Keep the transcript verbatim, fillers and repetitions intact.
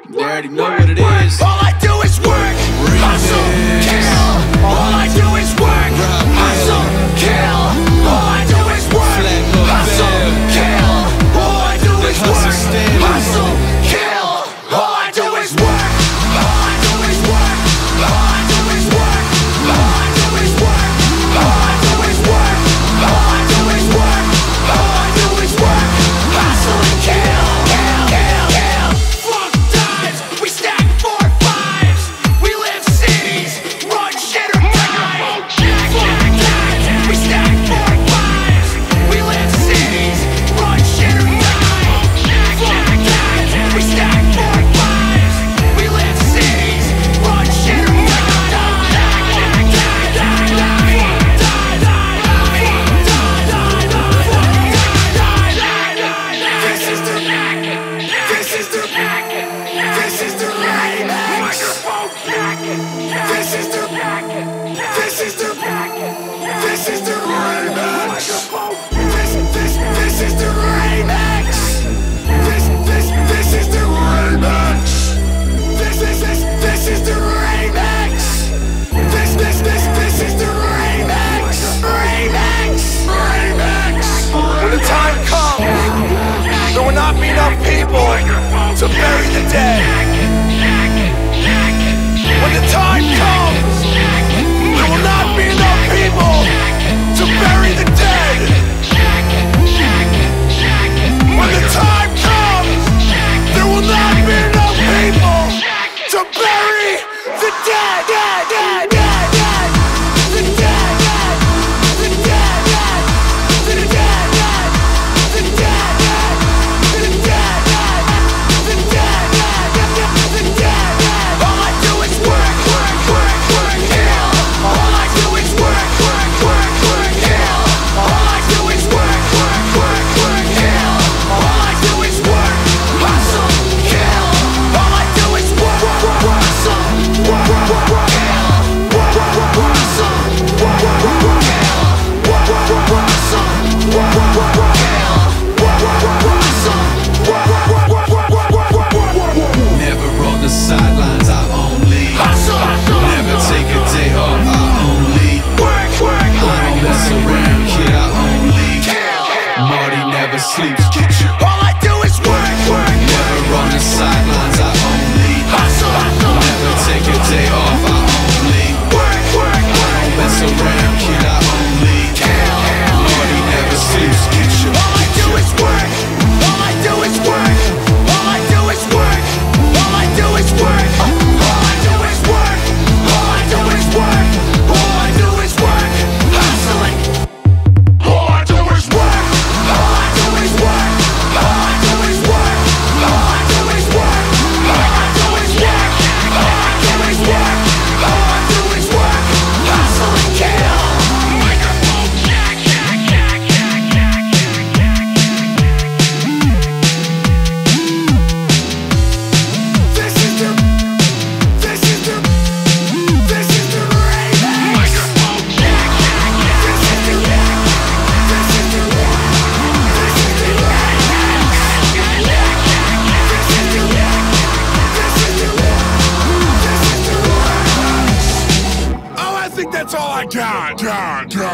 You already know what it is. All I do is work, hustle, kill. All I do is work, hustle, kill. All I do is work, hustle, kill. All I do is work, hustle, kill. All I do is work. All I do is work. All I do is work. All I do is work. All I do is work. All I do is work. All I do is work. Hustle and kill. Kill, kill, kill. Fuck dimes. We stack four fives. We live cities. Run shit or die. Fuck dimes. We stack four fives. We live cities. Run shit or die. Fuck dimes. We stack four fives. We live cities. Run shit or die. This is the This is the This is the microphone. This is the This is the This is the remix. This this this is the remix. This this this is the remix. This is this this is the remix. This this this this is the remix. Remix. Remix. When the time comes, there will not be enough people to bury the dead. When the time comes, there will not be enough people to bury the dead. When the time comes, there will not be enough people to bury the dead. dead, dead, dead, dead. The dead, dead. The dead, dead. The dead, dead. The dead, dead. The dead, dead. The dead, dead. The dead, dead. All I do is work, work, work, work, kill. All I do is work, work, work, work, kill. All I do is work, work, work, work, kill. All I do is work, hustle, kill. All I do is work, work, hustle, work, work, work, kill. Work, work, work, hustle, work, work, work, kill. Work, work, work, hustle, work, work, work, kill. Work, work, work, hustle, work, work, work, work, work, work, work, work. Never on the sidelines, I only Hustle, hustle, never take a day off, I only work, work, I don't mess around, kid, I only Marty never sleeps, get you. all I do is work, work, Never on the sidelines, I only hustle, hustle, never take a day off, I only work, work, I don't mess around, kid, I only Marty never sleeps, get you. all I do is work, all I do is work, all I do is work, all I do is work, all I do is work, all I do is work, all I do is work, hustling. All I do is work, all I do is work, all I do is work, all I do is work, all I do is work, all I do is work, all I do is work, hustle and kill. Microphone jack, jack, jack, jack, jack, jack, This is the, this is the, this is the remix. Microphone jack, jack, jack, this is the, this is the, this is the remix. This is the, this is the, this is the remix. Oh, I think that's all I got, got, got.